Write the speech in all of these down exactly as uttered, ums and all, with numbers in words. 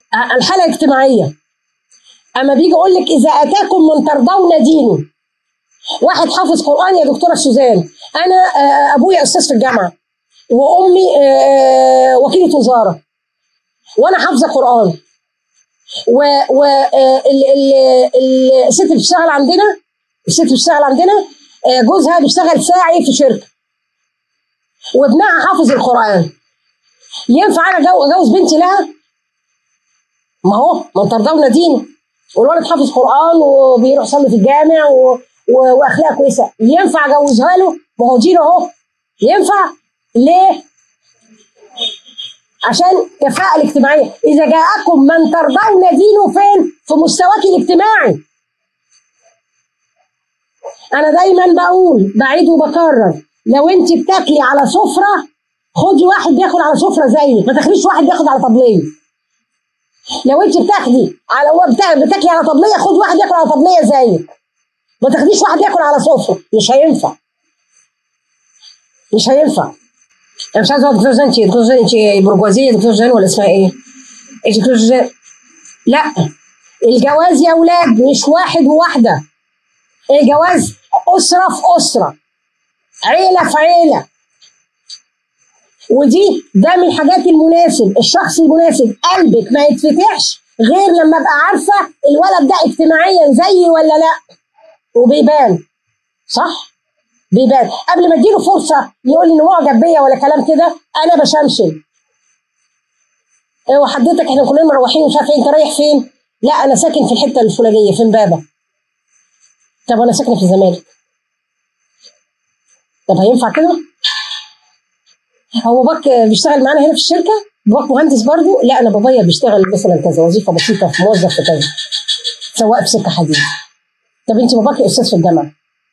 الحاله الاجتماعيه. اما بيجي يقول لك اذا اتاكم من ترضون دينه، واحد حافظ قران يا دكتوره سوزان، انا ابويا استاذ في الجامعه وامي وكيله وزاره وانا حافظه قران، و و الست اللي بتشتغل عندنا الست اللي بتشتغل عندنا جوزها بيشتغل ساعي في شركه وابنها حافظ القران، ينفع انا اجوز بنتي لها؟ ما هو من ترضون دينه، والولد حافظ قران وبيروح يصلي في الجامع و... و... واخلاق كويسه، ينفع اجوزها له؟ ما هو دينه اهو. ينفع ليه؟ عشان الكفاءه الاجتماعيه. اذا جاءكم من ترضون دينه فين؟ في مستواك الاجتماعي. انا دايما بقول بعيد وبكرر، لو انت بتاكلي على سفره خدي واحد بياكل على سفره زيك، ما تاخديش واحد بياخد على طبليه. لو انت بتاخدي على بتاكلي على طبليه خدي واحد ياكل على طبليه زيك، ما تاخديش واحد ياكل على سفره. مش هينفع مش هينفع. انا مش عايزه اقول دكتور زين، دكتور زين انت برجوازيه دكتور زين ولا اسمها ايه؟ انت دكتور زين. لا، الجواز يا اولاد مش واحد وواحده، الجواز اسره في اسره، عيله في عيله، ودي ده من الحاجات المناسب. الشخص المناسب قلبك ما يتفتحش غير لما ابقى عارفه الولد ده اجتماعيا زيي ولا لا، وبيبان صح؟ بيبان قبل ما اديله فرصه يقول لي انه معجب بيا ولا كلام كده. انا بشمشم، ايوه حضرتك احنا كلنا مروحين مش عارفه انت رايح فين؟ لا انا ساكن في الحته الفلانيه في امبابه. طب انا ساكنه في الزمالك. طب هينفع كده؟ هو باباك بيشتغل معانا هنا في الشركه؟ باباك مهندس برضه؟ لا انا بابايا بيشتغل مثلا كذا وظيفه بسيطه في موظف في كذا، سواق في سكه حديد. طب انت باباكي استاذ في الجامعه.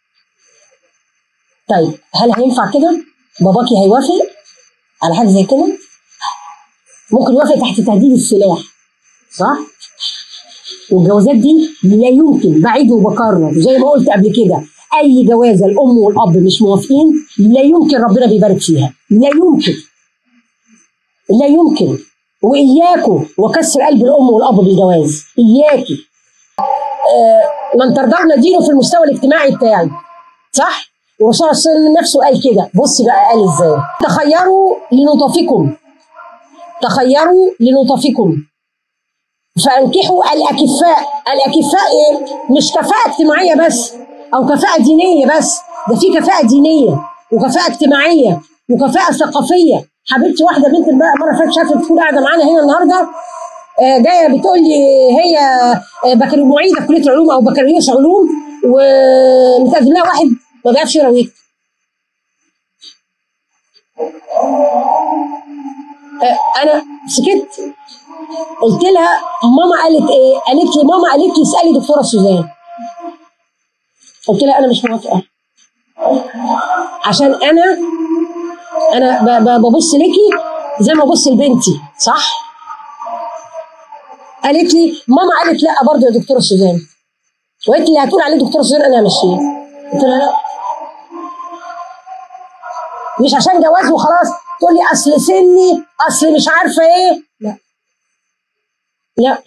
طيب هل هينفع كده؟ باباكي هيوافق على حاجه زي كده؟ ممكن يوافق تحت تهديد السلاح، صح؟ والجوازات دي لا يمكن، بعيد وبكرر زي ما قلت قبل كده، اي جوازه الام والاب مش موافقين لا يمكن ربنا بيبارك فيها، لا يمكن لا يمكن. واياكم وكسر قلب الام والاب بالجواز، اياكي. آه من ترضون دينه في المستوى الاجتماعي بتاعي، صح؟ والرسول صلى الله عليه وسلم نفسه قال كده. بصي بقى قال ازاي؟ تخيروا لنطفكم تخيروا لنطفكم فانكحوا الاكفاء. الاكفاء ايه؟ مش كفاءه اجتماعيه بس او كفاءه دينيه بس، ده في كفاءه دينيه وكفاءه اجتماعيه وكفاءه ثقافيه. حبيبتي واحده بنت المره اللي فاتت شافت تكون قاعده معانا هنا النهارده، جايه بتقول لي هي بكالوريوس معيده في كليه العلوم او بكالوريوس علوم، ومتقدم لها واحد ما بيعرفش يقرا ويكتب. انا سكت، قلت لها ماما قالت ايه؟ قالت لي ماما قالت لي اسالي دكتوره سوزان. قلت لها انا مش موافقه، عشان انا انا ببص ليكي زي ما ببص لبنتي، صح؟ قالت لي ماما قالت لا برضه يا دكتوره سوزان، وقالت لي هتقول عليه دكتوره سوزان انا همشيه. قلت لها لا، مش عشان جواز وخلاص تقول لي اصل سني اصل مش عارفه ايه. لا لا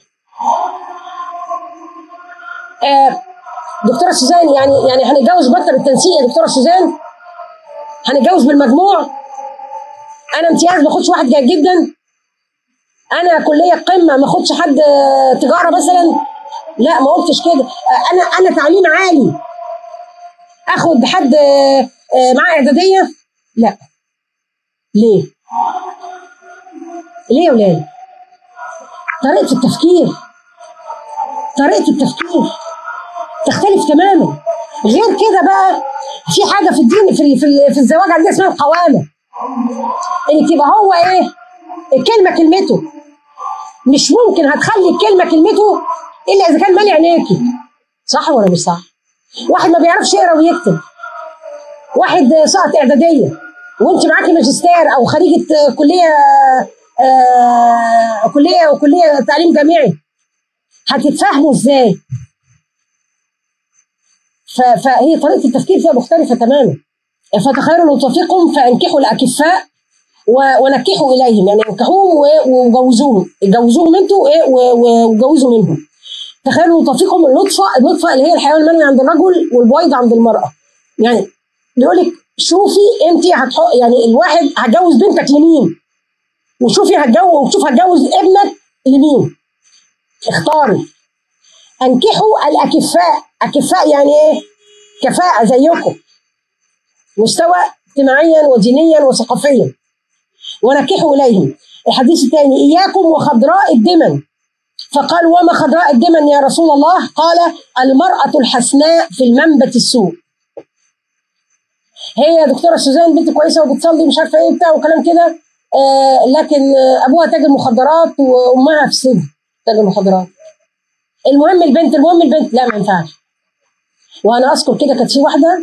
آه دكتوره سوزان، يعني يعني هنتجوز بطل التنسيق يا دكتوره سوزان؟ هنتجوز بالمجموع؟ انا امتياز ما اخدش واحد جيد جدا؟ انا كليه قمه ما اخدش حد تجاره مثلا؟ لا ما قلتش كده. انا انا تعليم عالي اخد حد معاه اعداديه؟ لا. ليه؟ ليه يا ولاد؟ طريقه التفكير طريقه التفكير تختلف تماما. غير كده بقى في حاجه في الدين في في, في الزواج عندنا اسمها القوامه، انك تبقى هو ايه؟ الكلمه كلمته. مش ممكن هتخلي الكلمه كلمته الا اذا كان مالي عينيكي، صح ولا مش صح؟ واحد ما بيعرفش يقرا ويكتب، واحد سقط اعداديه وانت معاكي ماجستير او خريجه كليه آه كليه وكليه تعليم جامعي، هتتفاهموا ازاي؟ فهي طريقه التفكير فيها مختلفه تماما. فتخيروا لطفكم فانكحوا الاكفاء و- ونكحوا اليهم، يعني انكحوهم و- وجوزوهم، جوزوهم انتوا ايه و- و- وجوزوا منهم. تخيلوا تطفيقهم النطفه، النطفه اللي هي الحيوان المنوي عند الرجل والبويضه عند المراه. يعني بيقول لك شوفي انت هتحط، يعني الواحد هتجوز بنتك لمين، وشوفي هتجوز، وشوف هتجوز ابنك لمين، اختاري. انكحوا الاكفاء، اكفاء يعني ايه؟ كفاءه زيكم، مستوى اجتماعيا ودينيا وثقافيا. ونكحوا اليهم. الحديث الثاني: اياكم وخضراء الدمن. فقال: وما خضراء الدمن يا رسول الله؟ قال: المرأة الحسناء في المنبت السوء. هي يا دكتورة سوزان بنت كويسة وبتصلي مش عارفة ايه بتاع وكلام كده، آه لكن آه ابوها تاجر مخدرات وامها في السجن تاجر مخدرات. المهم البنت، المهم البنت، لا ما ينفعش. وانا اذكر كده كانت في واحدة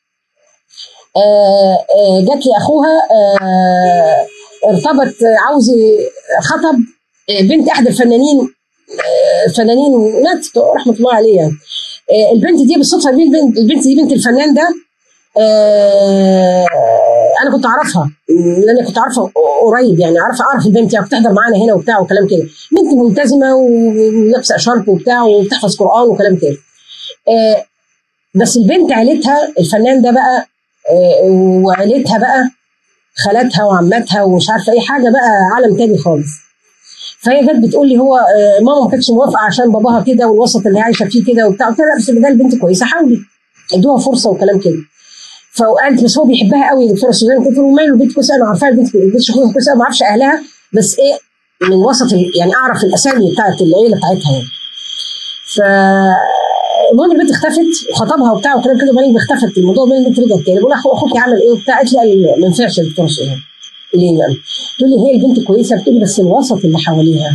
آه آه جات لي اخوها آه ارتبط، عاوز خطب آه بنت احد الفنانين، فنانين مات رحمه الله عليه يعني. آه، البنت دي بالصدفه، دي البنت, البنت دي بنت الفنان ده. آه، انا كنت اعرفها لان كنت اعرفها قريب، يعني عارفه اعرف البنت، يعني بتحضر معانا هنا وبتاع وكلام كده. بنت ملتزمه ولابسه شرب وبتاع وبتحفظ قران وكلام كده. آه، بس البنت عيلتها الفنان ده بقى، آه، وعيلتها بقى خالاتها وعماتها ومش عارفه اي حاجه بقى، عالم تاني خالص. فهي جت بتقول لي هو آه، ماما ما كانتش موافقه عشان باباها كده والوسط اللي عايشه فيه كده وبتاع. قلت لها لا بس ده البنت كويسه، حاولي ادوها فرصه وكلام كده. فقالت بس هو بيحبها قوي يا دكتوره سوزان. قلت له ماله البنت كويسه، انا عارفاها البنت البنت شخصيتها كويسه، ما اعرفش اهلها بس ايه من وسط ال- يعني اعرف الاسامي بتاعت العيله بتاعتها يعني. ف المهم البنت اختفت وخطبها وبتاع وكلام كده، وبعدين اختفت الموضوع. بعدين البنت رجعت تاني، بقول اخو اخوك عمل ايه وبتاع. قالت لي ما ينفعش يا دكتوره سوزان. ليه يعني؟ تقول لي هي البنت كويسه، بتقول لي بس الوسط اللي حواليها،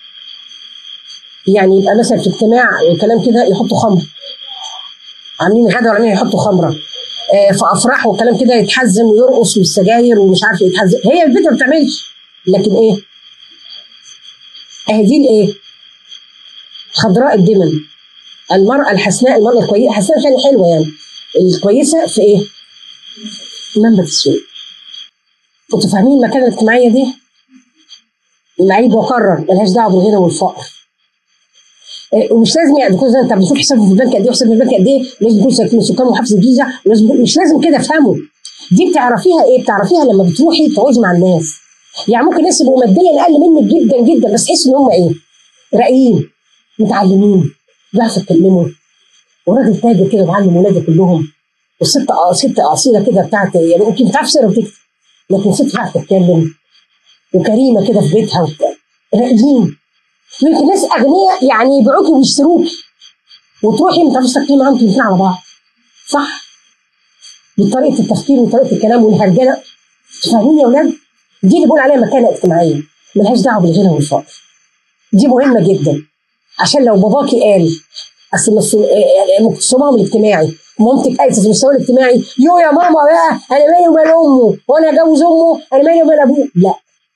يعني يبقى مثلا في اجتماع وكلام كده يحطوا خمر، عاملين غدا وعاملين يحطوا خمره، آه في افراح وكلام كده يتحزم ويرقص والسجاير ومش عارف يتحزم. هي البنت ما بتعملش، لكن ايه؟ اهي دي الايه؟ خضراء الدمن، المراه الحسناء، المراه الكويسه، الحسناء يعني حلوه يعني، الكويسه في ايه؟ منبت السوء. انتوا فاهمين المكانه الاجتماعيه دي؟ معيب واكرر ملهاش دعوه بالغنى والفقر. ومش لازم يعني دكتور زي انت بتشوف حسابه في البنك قد ايه وحساب في البنك قد ايه، لازم يكون ساكن سكان محافظه الجيزه، ولازم مش لازم كده افهمه. دي بتعرفيها ايه؟ بتعرفيها لما بتروحي تقعدي مع الناس. يعني ممكن ناس يبقوا ماديا اقل منك جدا جدا، بس تحس ان هم ايه؟ راقيين، متعلمين، بيعرفوا يتكلموا، وراجل تاجر كده بيعلم ولاده كلهم، والست اه ست اصيله كده بتاعت، يعني يمكن بتعرف تقرا وتكتب، لكن ست بتعرف تتكلم وكريمه كده في بيتها وبتاع. راقيين. يمكن ناس اغنياء يعني يبيعوكي ويشتروكي، وتروحي ما تعرفيش تتكلمي معاهم الاثنين على بعض. صح؟ بطريقه التفكير وطريقه الكلام والهرجله. فاهمين يا اولاد؟ دي اللي بقول عليها مكانه اجتماعيه، ملهاش دعوه بالغنى والفقر. دي مهمه جدا، عشان لو باباكي قال اصل مستواهم الاجتماعي، مامتك قالت في المستوى الاجتماعي، يو يا ماما بقى انا مالي ومال امه، وانا هجوز امه، انا مالي ومال ابوه. لا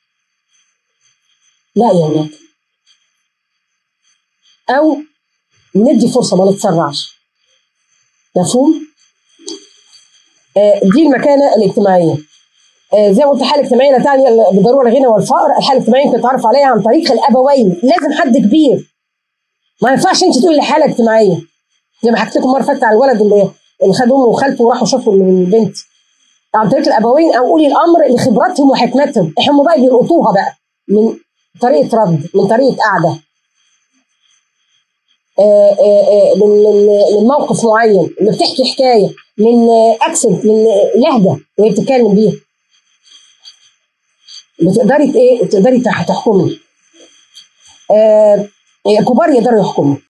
لا يا اولاد، او ندي فرصه ما نتسرعش. مفهوم؟ آه دي المكانه الاجتماعيه. آه زي ما قلت، الحاله الاجتماعيه لا تعني بالضروره الغنى والفقر. الحاله الاجتماعيه انت تتعرف عليها عن طريق الابوين، لازم حد كبير. ما ينفعش انت تقولي حاله اجتماعيه. زي ما حكيت لكم مره فاتت على الولد اللي اللي خد امه وخالته وراحوا شافوا البنت. عن طريق الابوين او اولي الامر لخبراتهم وحكمتهم. هم بقى بيلقطوها بقى من طريقه رد، من طريقه قعده، آه آه آه من من من موقف معين، من بتحكي حكايه، من اكسنت، من لهجه وهي بتتكلم بيها. بتقدري ايه؟ تقدري تحكمي. آه كبار يقدروا يحكموا.